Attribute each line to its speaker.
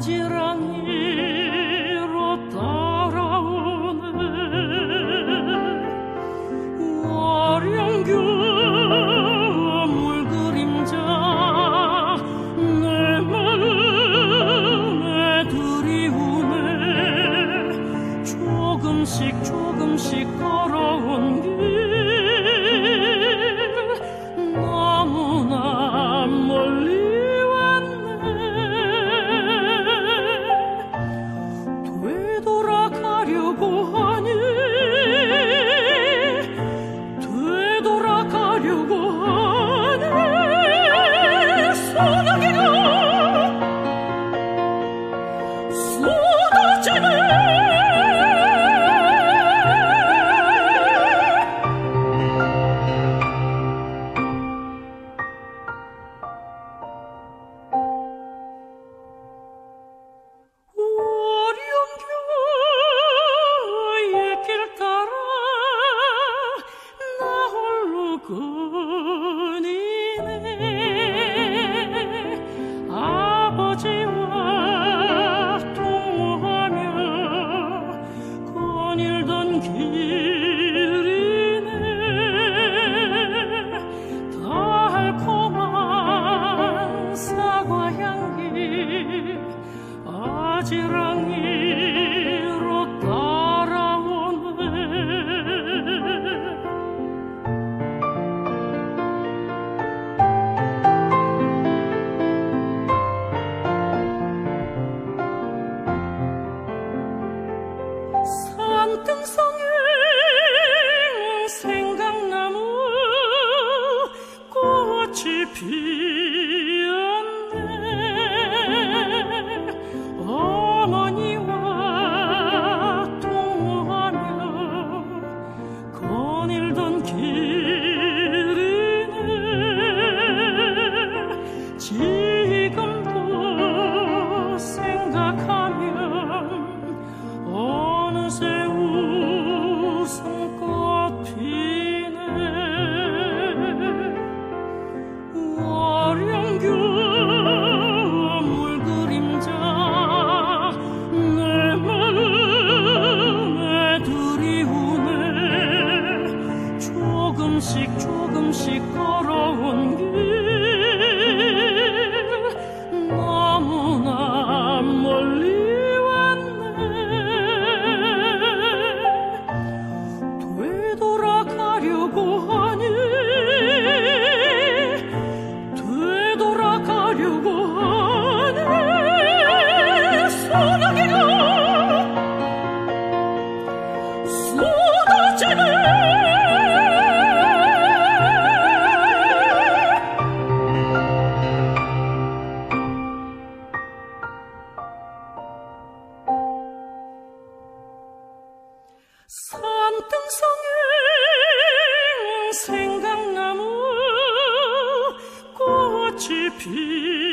Speaker 1: 아지랑이로 따라오네. 월영교 물그림자 내 마음에 드리우네. 조금씩 조금씩 걸어온 길 너무나 멀리 왔네. 되돌아가려고 하니 되돌아가려고 하니 소나기가 쏟아지네. 월영교의 길 따라 나 홀로 거니네. 아버지와 통화하며 거닐던 길이네. 달콤한 사과향기 아지랑이로 따라오네. 산등성에 생강나무 꽃이 피었네. 어머니와 통화하며 거닐던 길이네. 지금도 생각하면 어느새 웃음꽃 피네. 월영교 물그림자 내 마음에 드리우네. 조금씩 조금씩 걸어온 길 너무나 멀리 왔네. 되돌아가려고 하니 되돌아가려고 하니 소나기가 쏟아지네. 산등성에 생강나무 꽃이 피